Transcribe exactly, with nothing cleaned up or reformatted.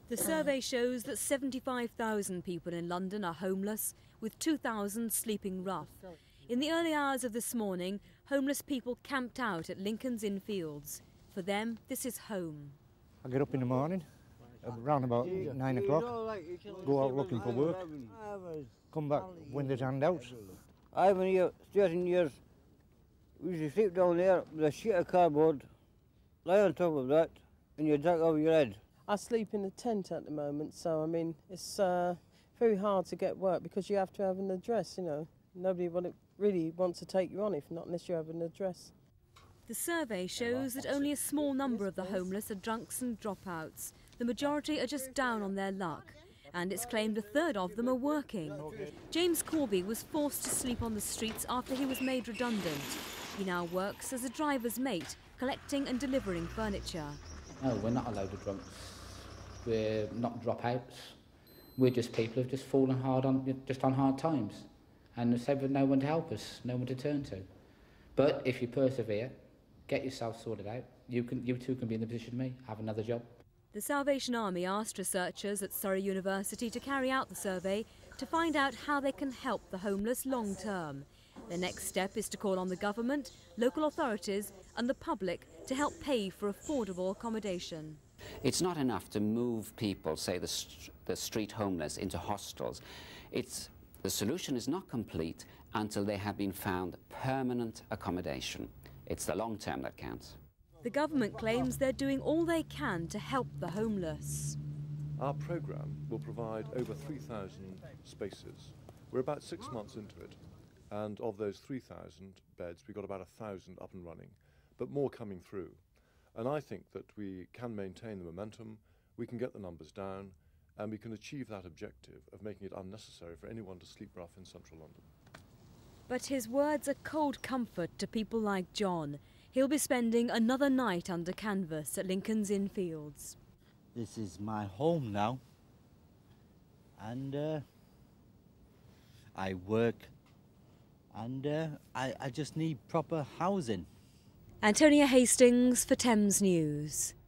The survey shows that seventy-five thousand people in London are homeless, with two thousand sleeping rough. In the early hours of this morning, homeless people camped out at Lincoln's Inn Fields. For them, this is home. I get up in the morning, around about nine o'clock, go out looking for work, come back when there's handouts. I've been here thirteen years. We used to sleep down there with a sheet of cardboard, lie on top of that, and you duck over your head. I sleep in a tent at the moment, so I mean, it's uh, very hard to get work because you have to have an address, you know. Nobody want really wants to take you on if not unless you have an address. The survey shows that only a small number of the homeless are drunks and dropouts. The majority are just down on their luck, and it's claimed a third of them are working. James Corby was forced to sleep on the streets after he was made redundant. He now works as a driver's mate, collecting and delivering furniture. No, we're not a load of drunks. We're not dropouts. We're just people who've just fallen hard on, just on hard times. And there's no one to help us, no one to turn to. But if you persevere, get yourself sorted out, you, can, you too can be in the position of me, have another job. The Salvation Army asked researchers at Surrey University to carry out the survey to find out how they can help the homeless long term. Their next step is to call on the government, local authorities and the public to help pay for affordable accommodation. It's not enough to move people, say the, st the street homeless, into hostels. It's, the solution is not complete until they have been found permanent accommodation. It's the long term that counts. The government claims they're doing all they can to help the homeless. Our programme will provide over three thousand spaces. We're about six months into it, and of those three thousand beds, we've got about one thousand up and running, but more coming through. And I think that we can maintain the momentum, we can get the numbers down, and we can achieve that objective of making it unnecessary for anyone to sleep rough in central London. But his words are cold comfort to people like John. He'll be spending another night under canvas at Lincoln's Inn Fields. This is my home now, and uh, I work, and uh, I, I just need proper housing. Antonia Hastings for Thames News.